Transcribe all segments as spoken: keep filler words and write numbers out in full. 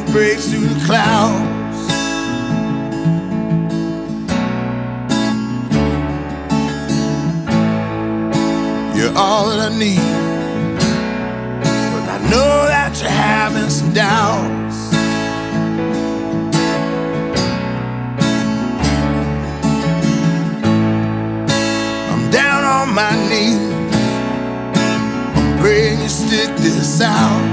breaks through the clouds. You're all that I need, but I know that you're having some doubts. I'm down on my knees, I'm praying you stick this out.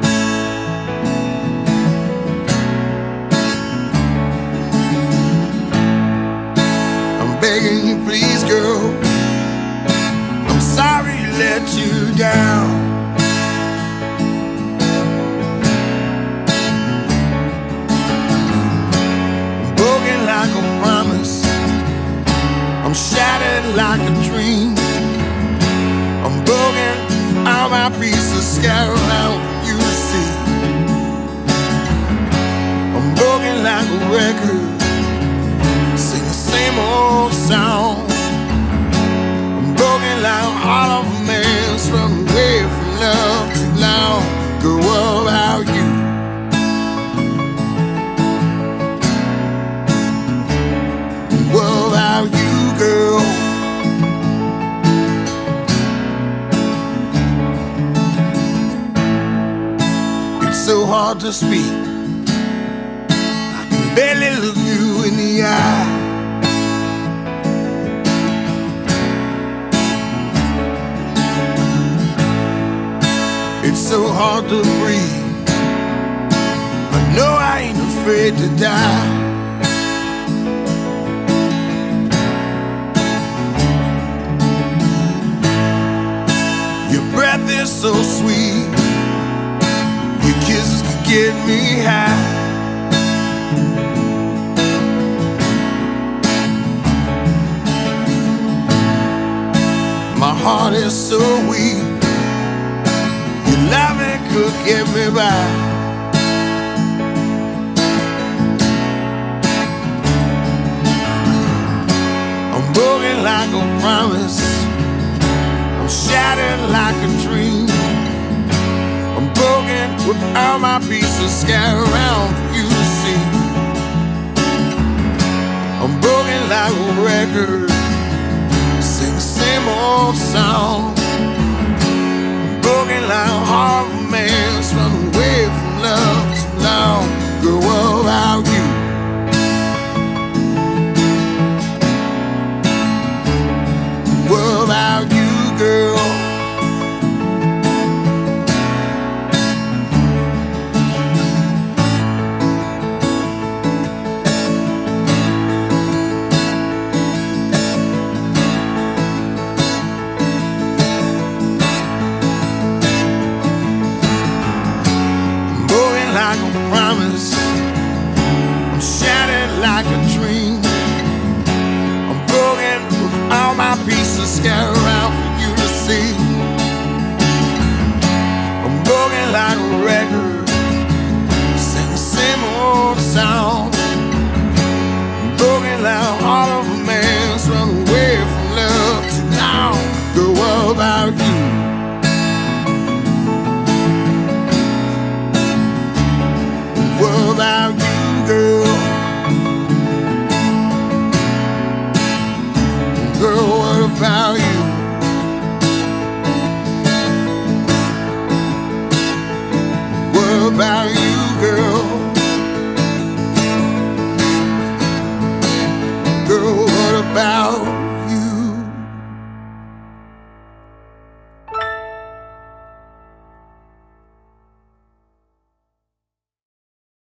I'm begging you please, girl, I'm sorry to let you down. I'm broken like a promise, I'm shattered like a dream. I'm broken, all my pieces scattered around for you to see. I'm broken like a record, sing the same old song. Broken like the heart of a man strung away from love too long. Girl, what about you? What about you, girl? It's so hard to speak, I can barely look you in the eye. It's so hard to breathe, I know I ain't afraid to die. Your breath is so sweet, your kisses could get me high. My heart is so weak, your loving could get me by. I'm broken like a promise, I'm shattered like a dream. I'm broken with all my pieces scattered around for you to see. I'm broken like a record, sing the same old song. Broken like a heart of a man strung away from love too long. Girl, what about you? What about you, girl? Like a promise, I'm shattered like a dream. I'm broken with all my pieces scattered around for you to see. I'm broken like a record, sing the same old song. I'm broken like the heart of a man strung away from love too long. Girl, what about you?